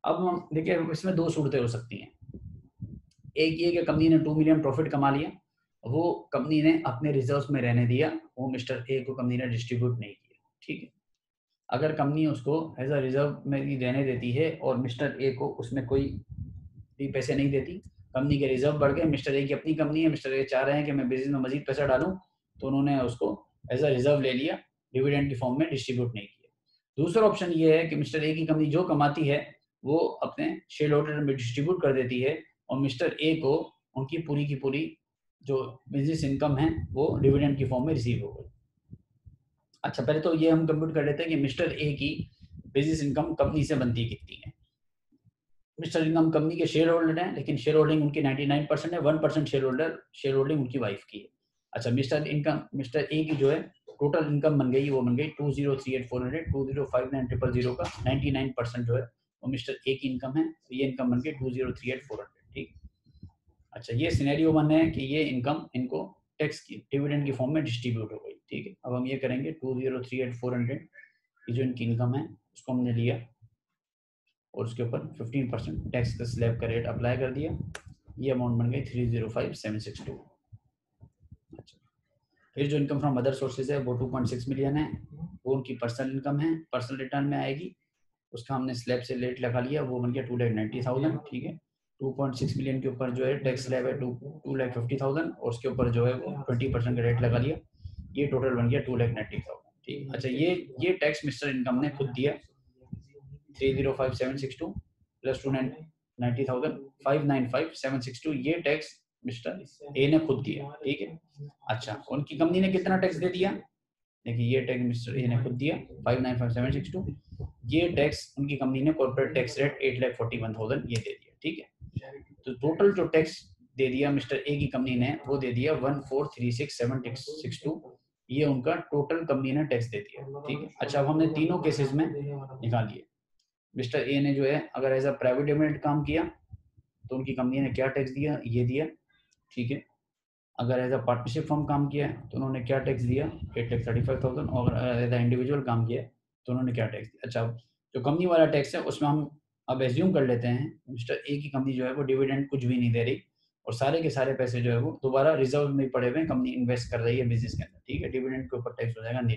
Speaker 1: अब हम देखिए इसमें दो सूरतें हो सकती हैं। एक ये कि कंपनी ने 2 मिलियन प्रॉफिट कमा लिया, वो कंपनी ने अपने रिजर्व्स में रहने दिया, वो मिस्टर ए को कंपनी ने डिस्ट्रीब्यूट नहीं किया, ठीक है। अगर कंपनी उसको एज अ रिजर्व में ही रहने देती है और मिस्टर ए को उसमें कोई भी पैसे नहीं देती, कंपनी के रिजर्व बढ़ गए, मिस्टर ए की अपनी कंपनी है, मिस्टर ए चाह रहे हैं कि मैं बिजनेस में मजीद पैसा डालूं, तो उन्होंने उसको एज अ रिजर्व ले लिया, डिविडेंड की फॉर्म में डिस्ट्रीब्यूट नहीं किया। दूसरा ऑप्शन ये है कि मिस्टर ए की कंपनी जो कमाती है वो अपने शेयर होल्डर में डिस्ट्रीब्यूट कर देती है और मिस्टर ए को उनकी पूरी की पूरी जो बिजनेस इनकम है वो डिविडेंड की फॉर्म में रिसीव हो गई। अच्छा, पहले तो ये हम कंप्यूट कर लेते हैं कि मिस्टर ए की बिजनेस इनकम कंपनी से बनती कितनी है। मिस्टर इनकम कंपनी के शेयर होल्डर हैं, लेकिन शेयर होल्डिंग उनकी 99% है, 1% शेयर होल्डिंग उनकी वाइफ की है। अच्छा, मिस्टर ए की जो है टोटल इनकम बन गई, वो बन गई 2038400, 2059000 का 99% जो है वो मिस्टर ए की इनकम है, तो ये इनकम बन गई 2038400, ठीक। अच्छा, ये सिनेरियो वन है कि ये इनकम इनको टैक्स की डिविडेंड की फॉर्म में डिस्ट्रीब्यूट हो गई, ठीक है। अब हम ये करेंगे 2038400 की जो इनकी इनकम है उसको हमने लिया और उसके ऊपर 15% टैक्स का स्लैब का रेट अप्लाई कर दिया, ये अमाउंट बन गई 305762। अच्छा, फिर जो इनकम फ्रॉम अदर सोर्सेज है वो 2.6 मिलियन है, वो उनकी पर्सनल इनकम है, पर्सनल रिटर्न में आएगी, उसका हमने स्लैब से रेट लगा लिया, वो बन गया 2,90,000, ठीक है। 2.6 मिलियन के ऊपर जो है टैक्स स्लैब है 2,50,000 और उसके ऊपर जो है वो 20% का रेट लगा लिया, ये टोटल बन गया 2,90,000, ठीक। अच्छा, ये टैक्स मिस्टर इनकम ने खुद दिया, 305,762 प्लस 2,90,000 595,762, ये टैक्स मिस्टर ए ने खुद दिया, ठीक है। अच्छा, उनकी कंपनी ने कितना टैक्स दे दिया, देखिए ये टैक्स मिस्टर ए ने खुद दिया 595,762, ये टैक्स उनकी कंपनी ने कॉर्पोरेट टैक्स रेट 8,41,000 ये दे दिया, ठीक है। तो टोटल जो टैक्स दे दिया मिस्टर ए की कंपनी ने वो दे दिया 1,436,762, ये उनका टोटल कंपनी ने टैक्स दे दिया, ठीक है। अच्छा, अब हमने तीनों केसेस में निकालिए, मिस्टर ए ने जो है अगर एज अ प्राइवेट लिमिटेड काम किया तो उनकी कंपनी ने क्या टैक्स दिया, ये दिया, ठीक है। अगर एज अ पार्टनरशिप फर्म काम किया तो उन्होंने क्या टैक्स दिया, 8,35,000, और अगर एज अ इंडिविजुअल काम किया तो उन्होंने क्या टैक्स दिया। अच्छा, जो कंपनी वाला टैक्स है उसमें हम अब एज्यूम कर लेते हैं मिस्टर ए की कंपनी जो है वो डिविडेंड कुछ भी नहीं दे रही और सारे के सारे पैसे जो है वो दोबारा रिजर्व में पड़े हुए, कंपनी इन्वेस्ट कर रही है बिजनेस के अंदर, ठीक है। डिविडेंड के ऊपर टैक्स हो जाएगा नहीं।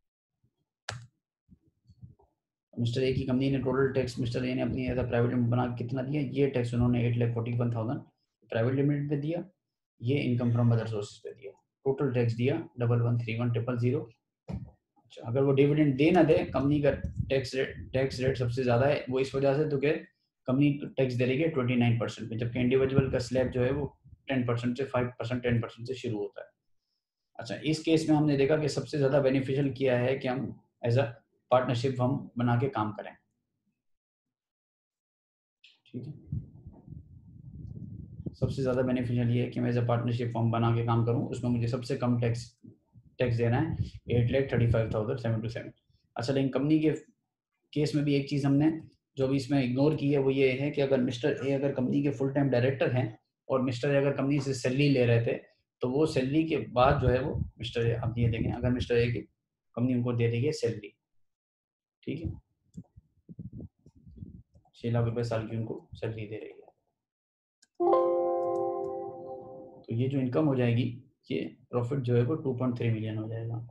Speaker 1: मिस्टर ए की कंपनी ने टोटल टैक्स मिस्टर ए ने अपनी एज अ प्राइवेट लिमिटेड बना कितना दिया, ये टैक्स उन्होंने 8,41,000 प्राइवेट लिमिटेड पे दिया, ये इनकम फ्रॉम अदर सोर्सेज पे दिया, टोटल टैक्स दिया 1131,000। अच्छा, अगर वो डिविडेंड दे ना दे, कंपनी का टैक्स रेट सबसे ज्यादा है, वो इस वजह से तो क्या कंपनी टैक्स दे रही है 29% पे, जबकि इंडिविजुअल का स्लैब जो है वो 10% से 5%, 10% से शुरू होता है। अच्छा, इस केस में हमने देखा कि सबसे ज्यादा बेनिफिशियल किया है कि हम एज अ पार्टनरशिप हम बना के काम करें, ठीक है। सबसे ज़्यादा बेनिफिशियल ये है कि मैं एज अ पार्टनरशिप फॉर्म बना के काम करूँ, उसमें मुझे सबसे कम टैक्स टैक्स देना है 8,35,727। अच्छा, लेकिन कंपनी के केस में भी एक चीज़ हमने जो भी इसमें इग्नोर की है वो ये है कि अगर मिस्टर ए अगर कंपनी के फुल टाइम डायरेक्टर हैं और मिस्टर ए अगर कंपनी से सैलरी ले रहे थे, तो वो सैलरी के बाद जो है वो मिस्टर ए, आप ये देखें अगर मिस्टर ए की कंपनी उनको दे रही है सैलरी, ठीक है, 6 लाख रुपए साल की उनको सैलरी दे रही है, तो ये जो इनकम हो जाएगी, ये प्रॉफिट जो है वो 2.3 मिलियन हो जाएगा,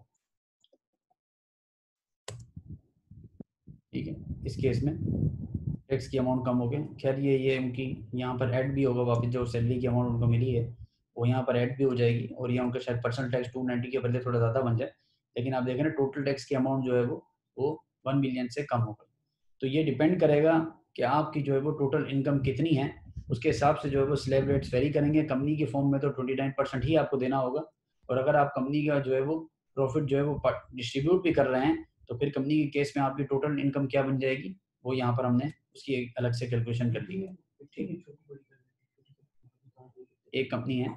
Speaker 1: ठीक है। इस केस में टैक्स की अमाउंट कम हो गई, खैर ये उनकी यहाँ पर ऐड भी होगा, वापस जो सैलरी की अमाउंट उनको मिली है वो यहाँ पर ऐड भी हो जाएगी और ये उनका शायद पर्सनल टैक्स 290 के बदले थोड़ा ज़्यादा बन जाए, लेकिन आप देखें ना टोटल टैक्स की अमाउंट जो है वो 1 मिलियन से कम हो गई। तो ये डिपेंड करेगा कि आपकी जो है वो टोटल इनकम कितनी है, उसके हिसाब से जो है वो स्लैब रेट्स वेरी करेंगे। कंपनी के फॉर्म में तो 29% ही आपको देना होगा, और अगर आप कंपनी का जो है वो प्रॉफिट जो है वो डिस्ट्रीब्यूट भी कर रहे हैं तो फिर कंपनी के केस में आपकी टोटल इनकम क्या बन जाएगी, वो यहाँ पर हमने उसकी एक अलग से कैलकुलेशन कर ली है, ठीक है। एक कंपनी है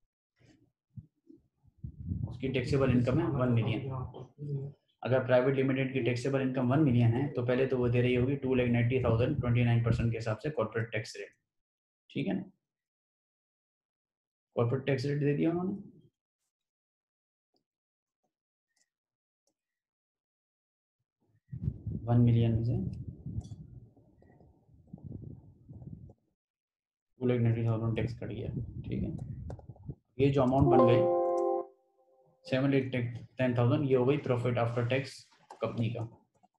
Speaker 1: उसकी टैक्सेबल इनकम है 1 मिलियन, अगर प्राइवेट लिमिटेड की टैक्सेबल इनकम 1 मिलियन है तो पहले तो वो दे रही होगी 2,90,000 29% के हिसाब से कॉर्पोरेट टैक्स रेट, ठीक है ना। कॉर्पोरेट टैक्स रेट दे दिया उन्होंने, 1 मिलियन में से 2,90,000 टैक्स कट गया, ठीक है। ये जो अमाउंट बन गई 7,10,000, ये हो गई प्रॉफिट आफ्टर टैक्स कंपनी का,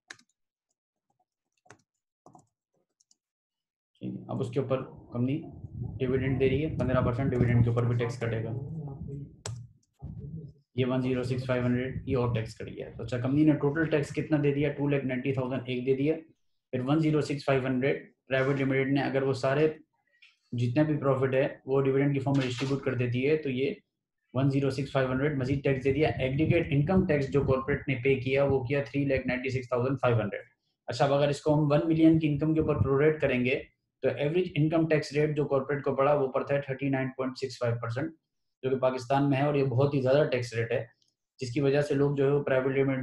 Speaker 1: ठीक है। अब उसके ऊपर कंपनी डिविडेंड दे रही है, 15% डिविडेंड के ऊपर भी टैक्स कटेगा। ये 106,500 ये और टैक्स कट गया। तो अच्छा, कंपनी ने टोटल टैक्स कितना दे दिया, 2,90,000 एक दे दिया, फिर 106,500 प्राइवेट लिमिटेड ने अगर वो सारे जितना भी प्रॉफिट है वो डिविडेंड की फॉर्म में डिस्ट्रीब्यूट कर देती है, तो ये 106,500 मजीद टैक्स दे दिया। एग्रीगेट इनकम टैक्स जो कॉर्पोरेट ने पे किया वो किया 3,96,500। अच्छा, अब अगर इसको हम 1 मिलियन की इनकम के ऊपर प्रोरेट करेंगे तो एवरेज इनकम टैक्स रेट जो कॉर्पोरेट को पड़ा वो पड़ता है 39.65%, जो कि पाकिस्तान में है, और ये बहुत ही ज़्यादा टैक्स रेट है, जिसकी वजह से लोग जो है वो प्राइवेट लिमिट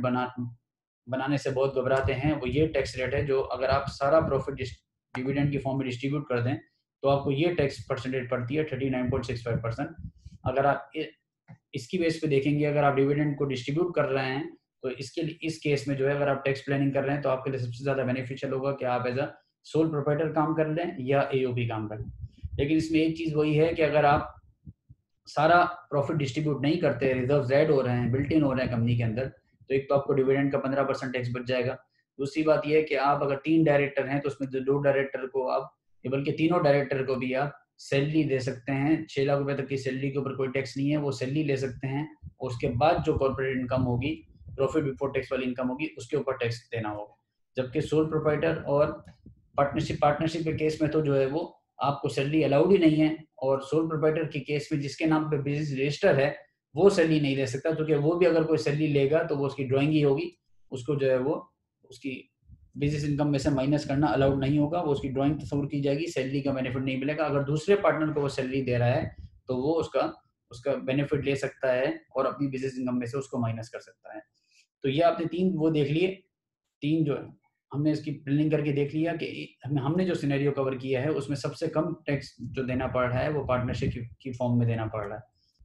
Speaker 1: बनाने से बहुत घबराते हैं। वो ये टैक्स रेट है जो अगर आप सारा प्रॉफिट डिविडेंड की फॉर्म में डिस्ट्रीब्यूट कर दें तो आपको ये टैक्स परसेंटेज पड़ती है 39.65%। अगर आप इसकी बेस पे देखेंगे, अगर आप डिविडेंड को डिस्ट्रीब्यूट कर रहे हैं तो इसके लिए इस केस में जो है अगर आप टैक्स प्लानिंग कर रहे हैं तो आपके लिए सबसे ज़्यादा बेनिफिशियल होगा कि आप एज अ सोल प्रोप्राइटर काम कर लें या एओपी काम कर लें। लेकिन इसमें एक चीज़ वही है कि अगर आप सारा प्रॉफिट डिस्ट्रीब्यूट नहीं करते, रिजर्व ऐड हो रहे हैं, बिल्ट इन हो रहे हैं कंपनी के अंदर, तो एक तो आपको डिविडेंड का 15% टैक्स बच जाएगा। दूसरी बात यह है कि आप अगर 3 डायरेक्टर हैं तो उसमें 2 डायरेक्टर को आप, बल्कि तीनों डायरेक्टर को भी आप सैलरी दे सकते हैं। 6 लाख रुपए तक की सैलरी के ऊपर कोई टैक्स नहीं है, वो सैलरी ले सकते हैं। और उसके बाद जो कॉर्पोरेट इनकम होगी, प्रॉफिट बिफोर टैक्स वाली इनकम होगी, उसके ऊपर टैक्स देना होगा। जबकि सोल प्रोप्राइटर और पार्टनरशिप के केस में तो जो है वो आपको सैलरी अलाउड ही नहीं है। और सोल प्रोप्राइटर के केस में जिसके नाम पे बिजनेस रजिस्टर है वो सैलरी नहीं ले सकता, क्योंकि वो भी अगर कोई सैलरी लेगा तो वो उसकी ड्राइंग ही होगी, उसको जो है वो उसकी बिजनेस इनकम में से माइनस करना अलाउड नहीं होगा, वो उसकी ड्राइंग तस्वीर की जाएगी, सैलरी का बेनिफिट नहीं मिलेगा। अगर दूसरे पार्टनर को वो सैलरी दे रहा है तो वो उसका उसका बेनिफिट ले सकता है और अपनी बिजनेस इनकम में से उसको माइनस कर सकता है। तो ये आपने 3 वो देख लिए, 3 जो है हमने इसकी प्लानिंग करके देख लिया कि हमने जो सिनेरियो कवर किया है उसमें सबसे कम टैक्स जो देना पड़ रहा है वो पार्टनरशिप की फॉर्म में देना पड़ रहा है।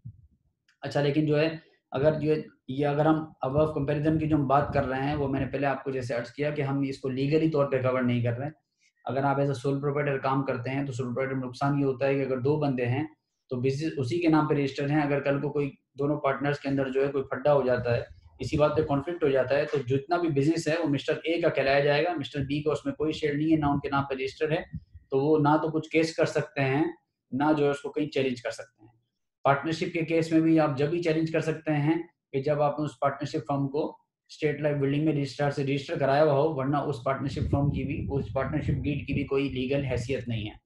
Speaker 1: अच्छा, लेकिन जो है अगर ये अगर हम अब कंपैरिजन की जो हम बात कर रहे हैं वो मैंने पहले आपको जैसे अर्ज किया कि हम इसको लीगली तौर पे कवर नहीं कर रहे हैं। अगर आप एज अ सोल प्रोप्राइटर काम करते हैं तो सोल प्रोप्राइटर में नुकसान ये होता है कि अगर 2 बंदे हैं तो बिजनेस उसी के नाम पे रजिस्टर हैं, अगर कल को कोई दोनों पार्टनर्स के अंदर जो है कोई फड्डा हो जाता है, इसी बात पे कॉन्फ्लिक्ट हो जाता है, तो जितना भी बिजनेस है वो मिस्टर ए का कहलाया जाएगा, मिस्टर बी का उसमें कोई शेयर नहीं है, ना उनके नाम पे रजिस्टर है, तो वो ना तो कुछ केस कर सकते हैं, ना जो है उसको कहीं चैलेंज कर सकते हैं। पार्टनरशिप के केस में भी आप जब भी चैलेंज कर सकते हैं कि जब आपने उस पार्टनरशिप फर्म को स्टेट लाइफ बिल्डिंग में रजिस्ट्रार से रजिस्टर कराया हुआ हो, वरना उस पार्टनरशिप फर्म की भी, उस पार्टनरशिप डीड की भी कोई लीगल हैसियत नहीं है।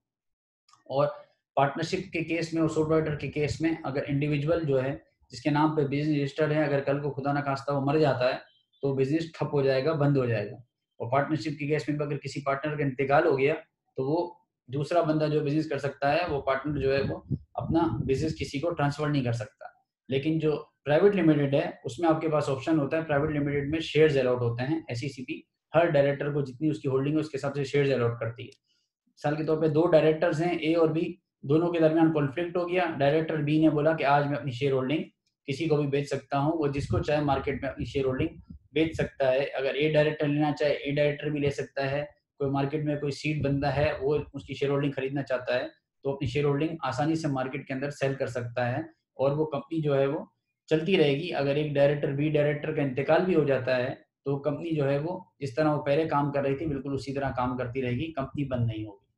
Speaker 1: और पार्टनरशिप के केस में और सोल प्रोप्राइटर के केस में अगर इंडिविजुअल जो है जिसके नाम पे बिजनेस रजिस्टर्ड है, अगर कल को खुदा ना खास्ता वो मर जाता है तो बिजनेस ठप हो जाएगा, बंद हो जाएगा। और पार्टनरशिप के केस में अगर किसी पार्टनर का इंतकाल हो गया तो वो दूसरा बंदा जो बिजनेस कर सकता है, वो पार्टनर जो है वो अपना बिजनेस किसी को ट्रांसफर नहीं कर सकता। लेकिन जो प्राइवेट लिमिटेड है उसमें आपके पास ऑप्शन होता है, प्राइवेट लिमिटेड में शेयर्स अलॉट होते हैं, एसईसीपी हर डायरेक्टर को जितनी उसकी होल्डिंग है उसके हिसाब से शेयर्स अलॉट करती है। मिसाल के तौर पे 2 डायरेक्टर्स हैं, ए और बी, दोनों के दरमियान कॉन्फ्लिक्ट हो गया, डायरेक्टर बी ने बोला कि आज मैं अपनी शेयर होल्डिंग किसी को भी बेच सकता हूँ, वो जिसको चाहे मार्केट में अपनी शेयर होल्डिंग बेच सकता है। अगर ए डायरेक्टर लेना चाहे ए डायरेक्टर भी ले सकता है, कोई मार्केट में कोई सीट बंदा है वो उसकी शेयर होल्डिंग खरीदना चाहता है तो अपनी शेयर होल्डिंग आसानी से मार्केट के अंदर सेल कर सकता है और वो कंपनी जो है वो चलती रहेगी। अगर एक डायरेक्टर बी डायरेक्टर का इंतकाल भी हो जाता है तो कंपनी जो है वो जिस तरह वो पहले काम कर रही थी बिल्कुल उसी तरह काम करती रहेगी, कंपनी बंद नहीं होगी।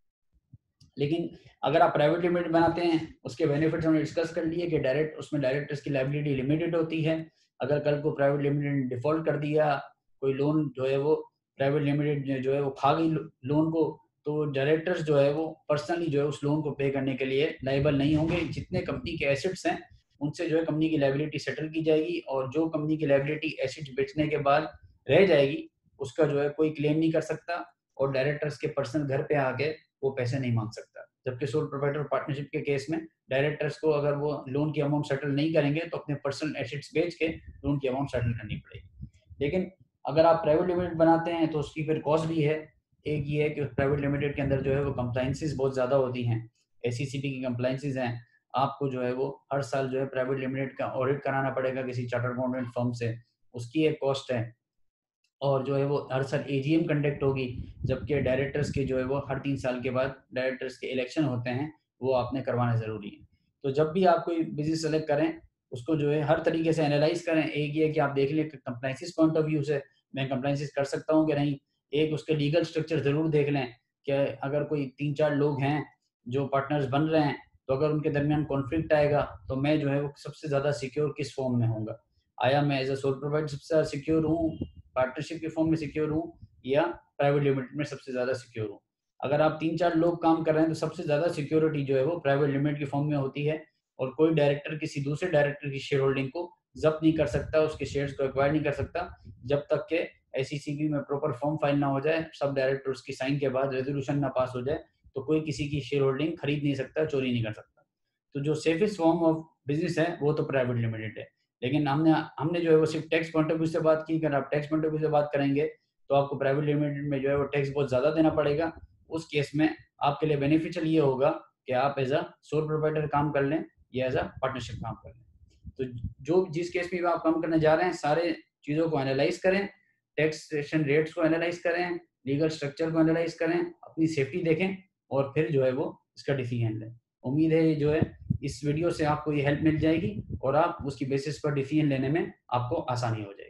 Speaker 1: लेकिन अगर आप प्राइवेट लिमिटेड बनाते हैं उसके बेनिफिट्स हमने डिस्कस कर लिए कि उसमें डायरेक्टर्स की लायबिलिटी लिमिटेड होती है। अगर कल को प्राइवेट लिमिटेड ने डिफॉल्ट कर दिया, कोई लोन जो है वो प्राइवेट लिमिटेड जो है वो खा गई लोन को, तो डायरेक्टर्स जो है वो पर्सनली जो है उस लोन को पे करने के लिए लायबल नहीं होंगे। जितने कंपनी के एसेट्स हैं उनसे जो है कंपनी की लायबिलिटी सेटल की जाएगी और जो कंपनी की लायबिलिटी एसेट्स बेचने के बाद रह जाएगी उसका जो है कोई क्लेम नहीं कर सकता और डायरेक्टर्स के पर्सनल घर पे आके वो पैसे नहीं मांग सकता। जबकि सोल प्रोप्राइटर पार्टनरशिप के केस में डायरेक्टर्स को अगर वो लोन की अमाउंट सेटल नहीं करेंगे तो अपने पर्सनल एसेट्स बेच के लोन की अमाउंट सेटल करनी पड़ेगी। लेकिन अगर आप प्राइवेट लिमिटेड बनाते हैं तो उसकी फिर कॉस्ट भी है। एक ये है कि प्राइवेट लिमिटेड के अंदर जो है वो कंप्लाइंसेस बहुत ज़्यादा होती हैं, एसईसीपी की कंप्लाइंसेस हैं। आपको जो है वो हर साल जो है प्राइवेट लिमिटेड का ऑडिट कराना पड़ेगा किसी चार्टर्ड अकाउंटेंट फर्म से, उसकी एक कॉस्ट है। और जो है वो हर साल एजीएम कंडक्ट होगी, जबकि डायरेक्टर्स के जो है वो हर 3 साल के बाद डायरेक्टर्स के इलेक्शन होते हैं, वो आपने करवाना ज़रूरी है। तो जब भी आप कोई बिज़नेस सेलेक्ट करें, उसको जो है हर तरीके से एनालाइज़ करें। एक ये है कि आप देख लें कि कंप्लायंसेस पॉइंट ऑफ व्यू से मैं कंप्लायंसेस कर सकता हूँ कि नहीं। एक उसके लीगल स्ट्रक्चर ज़रूर देख लें कि अगर कोई 3-4 लोग हैं जो पार्टनर्स बन रहे हैं, तो अगर उनके दरमियान कॉन्फ्लिक्ट आएगा, तो मैं जो है वो सबसे ज़्यादा सिक्योर किस फॉर्म में होऊँगा? आया मैं एज़ अ सोल प्रोप्राइटर सबसे ज़्यादा सिक्योर हूँ, पार्टनरशिप के फॉर्म में सिक्योर हूँ, या प्राइवेट लिमिटेड में सबसे ज़्यादा सिक्योर हूँ? अगर आप 3-4 लोग काम कर रहे हैं, तो सबसे ज़्यादा सिक्योरिटी जो है वो प्राइवेट लिमिटेड के फॉर्म में होती है, और कोई डायरेक्टर किसी दूसरे डायरेक्टर की शेयर होल्डिंग को ज़ब्त नहीं कर सकता, उसके शेयर्स को एक्वायर नहीं कर सकता, जब तक के एसईसी में प्रॉपर फॉर्म फाइल ना हो जाए, सब डायरेक्टर्स की साइन के बाद रेज़ोल्यूशन ना पास हो जाए, तो कोई किसी की शेयर होल्डिंग खरीद नहीं सकता, चोरी नहीं कर सकता। तो जो सेफेस्ट फॉर्म ऑफ बिज़नेस है, वो तो प्राइवेट लिमिटेड है। लेकिन हमने हमने जो है वो सिर्फ़ टैक्स पॉइंट ऑफ व्यू से बात की। अगर आप टैक्स पॉइंट ऑफ व्यू से बात करेंगे, तो आपको प्राइवेट लिमिटेड में जो है वो टैक्स बहुत ज़्यादा देना पड़ेगा। उस केस में आपके लिए बेनिफिशियल ये होगा कि आप एज़ अ सोल प्रोप्राइटर काम कर लें, या एज़ अ पार्टनरशिप काम कर लें। तो जो जिस केस में भी आप काम करने जा रहे हैं, सारे चीज़ों को एनालाइज़ करें, टैक्सेशन रेट्स को एनालाइज़ करें, लीगल स्ट्रक्चर को एनालाइज़ करें, अपनी सेफ्टी देखें, और फिर जो है वो इसका डिसीजन लें। उम्मीद है ये जो है इस वीडियो से आपको ये हेल्प मिल जाएगी, और आप उसकी बेसिस पर डिसीजन लेने में आपको आसानी हो जाएगी।